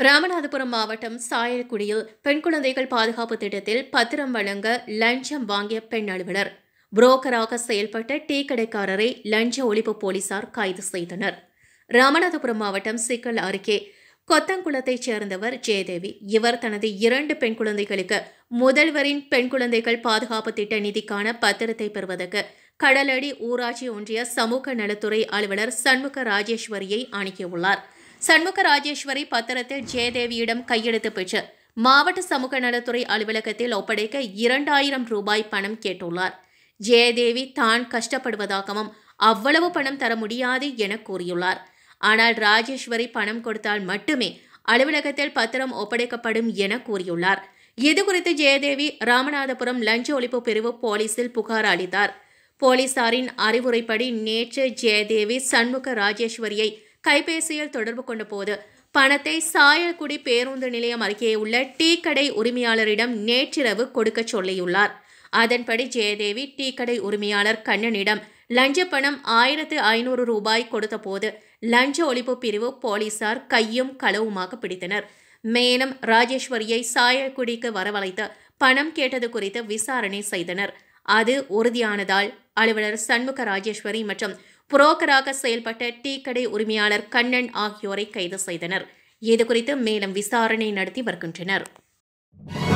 ராமநாதபுரம் மாவட்டம் சாயல்குடியில் பெண் குழந்தைகள் பாதுகாப்பு திட்டத்தில் பத்திரம் வழங்க லஞ்சம் வாங்கிய பெண் அலுவலர், புரோக்கராக செயல்பட்ட டீ கடைக்காரரை லஞ்ச ஒழிப்பு போலீசார் கைது செய்தனர். ராமநாதபுரம் மாவட்டம் சிக்கல் அருகே கொத்தங்குளத்தைச் சேர்ந்தவர் ஜெயதேவி. இவர் தனது 2 பெண் குழந்தைகளுக்கு முதல்வரின் பெண் குழந்தைகள் பாதுகாப்பு திட்ட நிதிக்கான பத்திரத்தை பெறுவதற்கு கடலடி ஊராட்சி ஒன்றிய சமூக நலத்துறை அலுவலர் சண்முக ராஜேஸ்வரியை அணுகியுள்ளார். சண்முக ராஜேஸ்வரி பத்திரத்தில் ஜெயதேவியிடம் கையெழுத்து பெற்று மாவட்ட சமூக நலத்துறை அலுவலகத்தில் ஒப்படைக்க 2000 ரூபாய் பணம் கேட்டுள்ளார். ஜெயதேவி தான் கஷ்டப்படுவதாகவும் அவ்வளவு பணம் தர முடியாது என கூறியுள்ளார். ஆனால் ராஜேஸ்வரி பணம் கொடுத்தால் மட்டுமே அலுவலகத்தில் பத்திரம் ஒப்படைக்கப்படும் என கூறியுள்ளார். இதுகுறித்து ஜெயதேவி ராமநாதபுரம் லஞ்ச ஒழிப்பு பிரிவு போலீசில் புகார் அளித்தார். போலீசாரின் அறிவுரைப்படி நேற்று ஜெயதேவி சண்முக ராஜேஸ்வரியை கைபேசியில் தொடர்பு கொண்ட போது பணத்தை சாயல்குடி பேருந்து நிலையம் அருகே உள்ள டீ கடை உரிமையாளரிடம் நேற்றிரவு கொடுக்க சொல்லியுள்ளார். அதன்படி ஜெயதேவி டீ கடை உரிமையாளர் கண்ணனிடம் லஞ்ச பணம் 1500 ரூபாய் கொடுத்தபோது லஞ்ச ஒழிப்பு பிரிவு போலீசார் கையும் களவுமாக பிடித்தனர். மேலும் ராஜேஸ்வரியை சாயல்குடிக்கு வரவழைத்து பணம் கேட்டது குறித்து விசாரணை செய்தனர். அது உறுதியானதால் அலுவலர் சண்முக ராஜேஸ்வரி மற்றும் புரோக்கராக செயல்பட்ட டீ கடை உரிமையாளர் கண்ணன் ஆகியோரை கைது செய்தனர். இதுகுறித்து மேலும் விசாரணை நடத்தி வருகின்றனர்.